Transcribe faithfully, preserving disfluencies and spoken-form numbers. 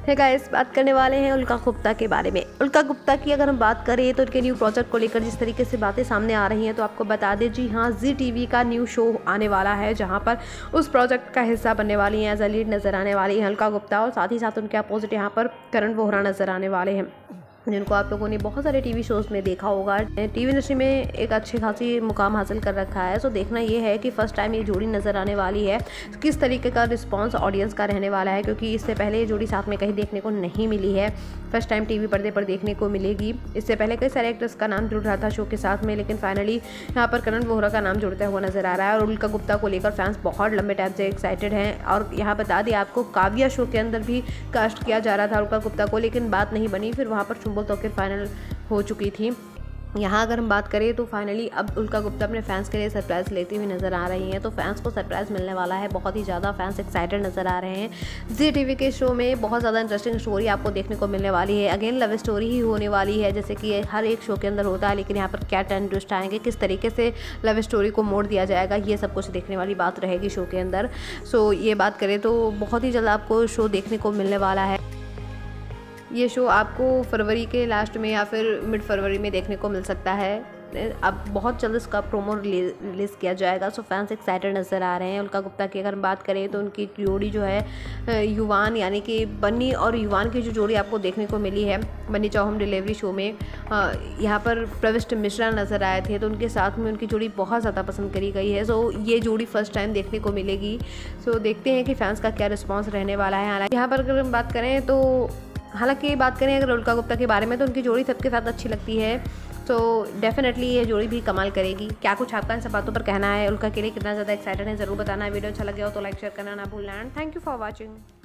है गाइस, बात करने वाले हैं उल्का गुप्ता के बारे में। उल्का गुप्ता की अगर हम बात करें तो उनके न्यू प्रोजेक्ट को लेकर जिस तरीके से बातें सामने आ रही हैं तो आपको बता दें, जी हाँ, जी टीवी का न्यू शो आने वाला है जहां पर उस प्रोजेक्ट का हिस्सा बनने वाली हैं, एज अ लीड नजर आने वाली हैं उल्का गुप्ता, और साथ ही साथ उनके अपोजिट यहाँ पर करण वोहरा नजर आने वाले हैं, जिनको आप लोगों ने बहुत सारे टीवी शोज़ में देखा होगा। टीवी इंडस्ट्री में एक अच्छी खासी मुकाम हासिल कर रखा है। सो देखना ये है कि फर्स्ट टाइम ये जोड़ी नज़र आने वाली है, किस तरीके का रिस्पांस ऑडियंस का रहने वाला है, क्योंकि इससे पहले ये जोड़ी साथ में कहीं देखने को नहीं मिली है। फर्स्ट टाइम टीवी पर्दे पर देखने को मिलेगी। इससे पहले कई सारे एक्टर्स का नाम जुड़ रहा था शो के साथ में, लेकिन फाइनली यहाँ पर करण वोहरा का नाम जुड़ता हुआ नजर आ रहा है। और उल्का गुप्ता को लेकर फैंस बहुत लंबे टाइम से एक्साइटेड हैं। और यहाँ बता दें आपको, काव्या शो के अंदर भी कास्ट किया जा रहा था उल्का गुप्ता को, लेकिन बात नहीं बनी। फिर वहाँ पर चुंबल तो फाइनल हो चुकी थी। यहाँ अगर हम बात करें तो फाइनली अब उल्का गुप्ता अपने फैंस के लिए सरप्राइज़ लेती हुई नज़र आ रही हैं। तो फैंस को सरप्राइज़ मिलने वाला है, बहुत ही ज़्यादा फैंस एक्साइटेड नज़र आ रहे हैं। जी टीवी के शो में बहुत ज़्यादा इंटरेस्टिंग स्टोरी आपको देखने को मिलने वाली है। अगेन लव स्टोरी ही होने वाली है, जैसे कि हर एक शो के अंदर होता है, लेकिन यहाँ पर क्या टर्न ट्विस्ट आएंगे, किस तरीके से लव स्टोरी को मोड़ दिया जाएगा, ये सब कुछ देखने वाली बात रहेगी शो के अंदर। सो ये बात करें तो बहुत ही जल्द आपको शो देखने को मिलने वाला है। ये शो आपको फरवरी के लास्ट में या फिर मिड फरवरी में देखने को मिल सकता है। अब बहुत जल्द इसका प्रोमो रिलीज़ किया जाएगा। सो फैंस एक्साइटेड नज़र आ रहे हैं। उल्का गुप्ता की अगर बात करें तो उनकी जोड़ी जो है युवान, यानी कि बन्नी और युवान की जो जोड़ी आपको देखने को मिली है बन्नी चाओ होम डिलीवरी शो में, यहाँ पर प्रविष्ट मिश्रा नज़र आए थे, तो उनके साथ में उनकी जोड़ी बहुत ज़्यादा पसंद करी गई है। सो ये जोड़ी फर्स्ट टाइम देखने को मिलेगी। सो देखते हैं कि फैंस का क्या रिस्पॉन्स रहने वाला है। हालांकि यहाँ पर अगर हम बात करें तो हालांकि बात करें अगर उल्का गुप्ता के बारे में तो उनकी जोड़ी सबके साथ अच्छी लगती है। तो डेफिनेटली ये जोड़ी भी कमाल करेगी। क्या कुछ आपका इन सब बातों पर कहना है, उल्का के लिए कितना ज़्यादा एक्साइटेड है, ज़रूर बताना। वीडियो अच्छा लगे हो तो लाइक शेयर करना ना भूलना। And thank you for watching.